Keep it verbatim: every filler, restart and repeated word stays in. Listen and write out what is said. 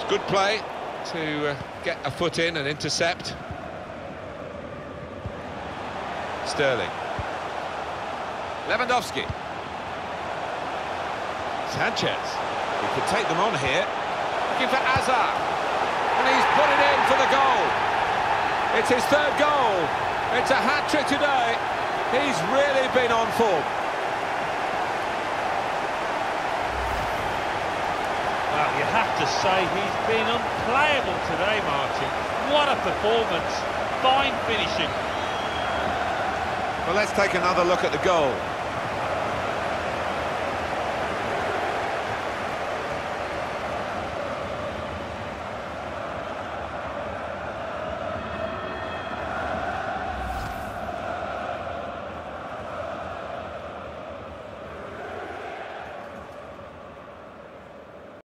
Good play to uh, get a foot in and intercept. Sterling. Lewandowski. Sanchez. He could take them on here. Looking for Hazard. And he's put it in for the goal. It's his third goal. It's a hat-trick today. He's really been on form. Well, you have to say he's been unplayable today, Martin. What a performance. Fine finishing. Well, let's take another look at the goal.